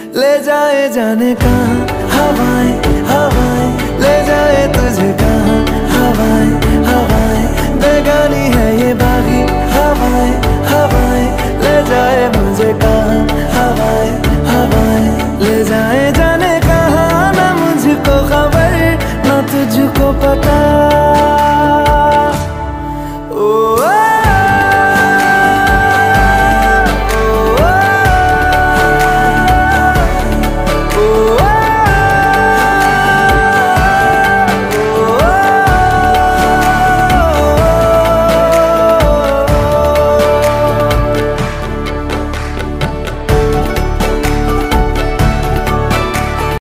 ले जाए जाने कहाँ हवाएं हवाएं, ले जाए तुझे कहाँ हवाएं हवाएं, बेगानी है ये बागी हवाएं हवाएं।